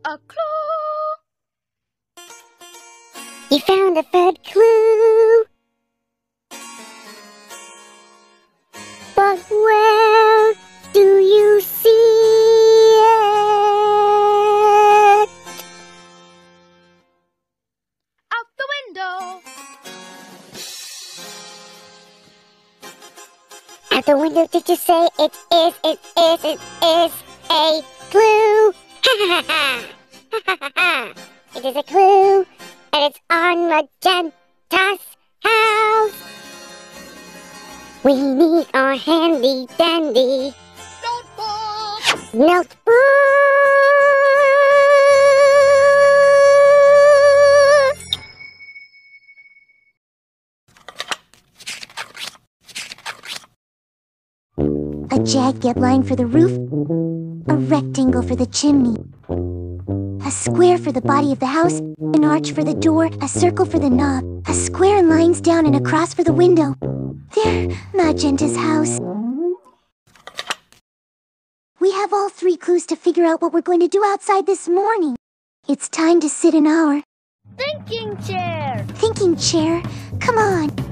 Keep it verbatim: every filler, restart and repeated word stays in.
A clue! You found the third clue! But where do you see it? Out the window! Out the window, did you say it is, it is, it is a clue? Ha ha ha ha ha ha! It is a clue, and it's on Magenta's house. We need our handy dandy Notebook! notebook. A jagged line for the roof, a rectangle for the chimney, a square for the body of the house, an arch for the door, a circle for the knob, a square and lines down and a cross for the window. There, Magenta's house. We have all three clues to figure out what we're going to do outside this morning. It's time to sit in our Thinking chair! thinking chair. Come on.